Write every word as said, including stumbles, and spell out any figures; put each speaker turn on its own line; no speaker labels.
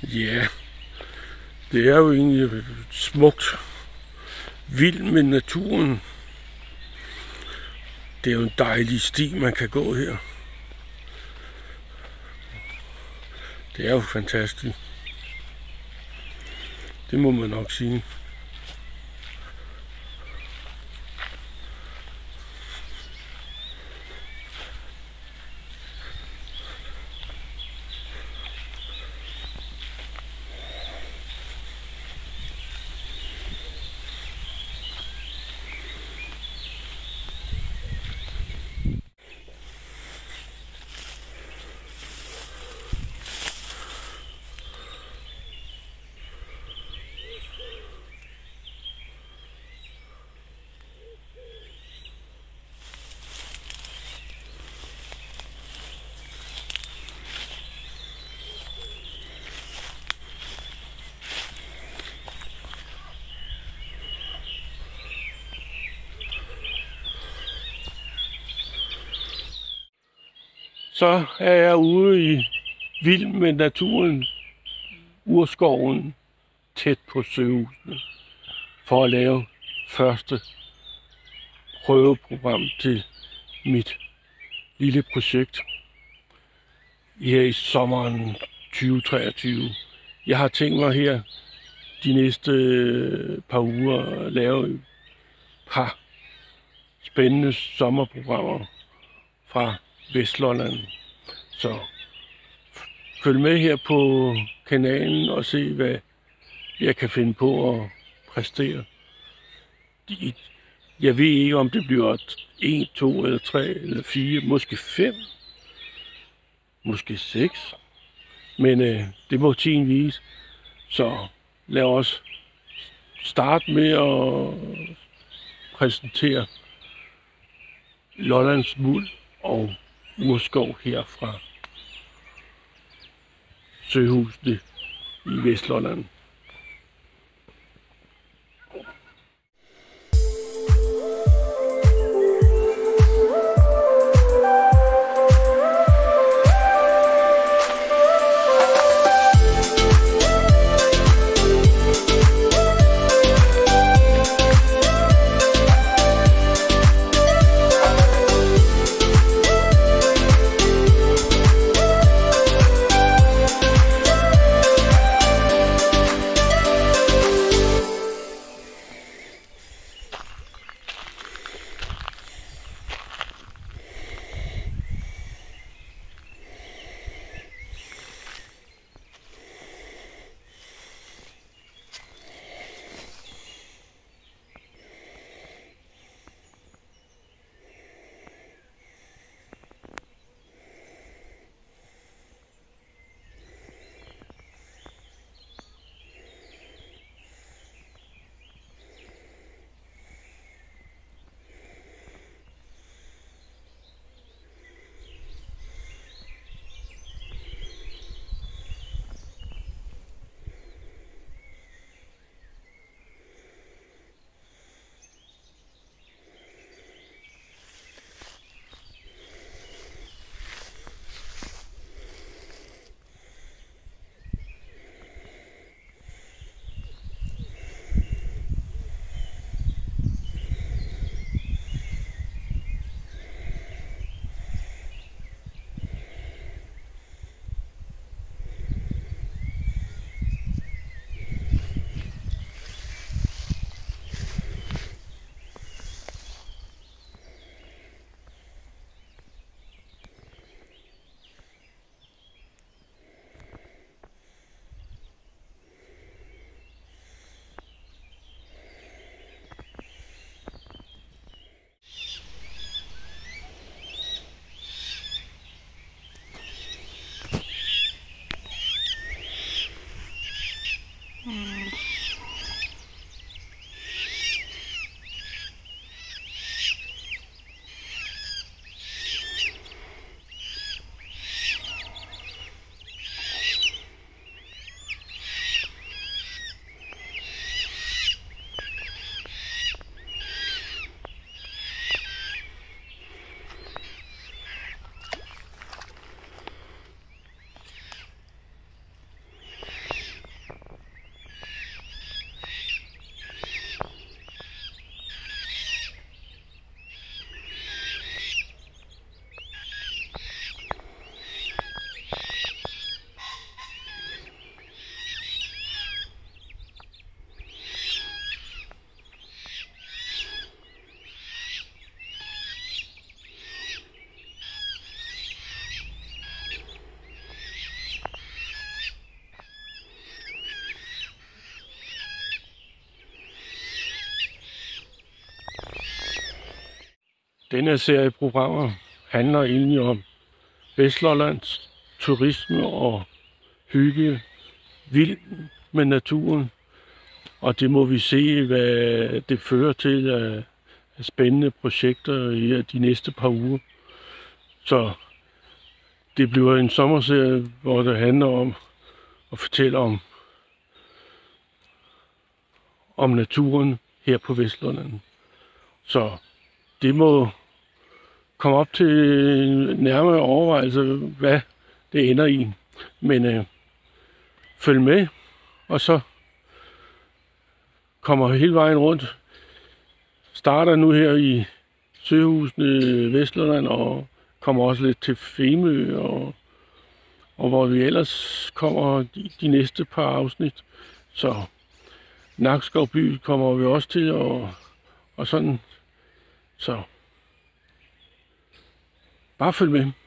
Ja, det er jo egentlig smukt, vild med naturen. Det er jo en dejlig sti, man kan gå her. Det er jo fantastisk. Det må man nok sige. Så er jeg ude i vild med naturen, urskoven, tæt på Søhusene, for at lave første prøveprogram til mit lille projekt her i sommeren tyve treogtyve. Jeg har tænkt mig her de næste par uger at lave et par spændende sommerprogrammer fra Vestlolland. Så følg med her på kanalen og se, hvad jeg kan finde på at præstere. Jeg ved ikke, om det bliver en, to eller tre eller fire, måske fem, måske seks. Men øh, det må tiden vise. Så lad os starte med at præsentere Lollands Muld og urskov her fra Søhusene i Vestlolland. Denne serie programmer handler egentlig om Vestlollands turisme og hygge, vild med naturen. Og det må vi se, hvad det fører til af, af spændende projekter i de næste par uger. Så det bliver en sommerserie, hvor det handler om at fortælle om, om naturen her på Vestlolland. Så det må komme op til nærmere overvejelse, hvad det ender i. Men øh, følg med, og så kommer hele vejen rundt. Starter nu her i Søhusene Vestlolland og kommer også lidt til Femø, og, og hvor vi ellers kommer de, de næste par afsnit. Så Nakskov by kommer vi også til, og, og sådan. Så bare følg med.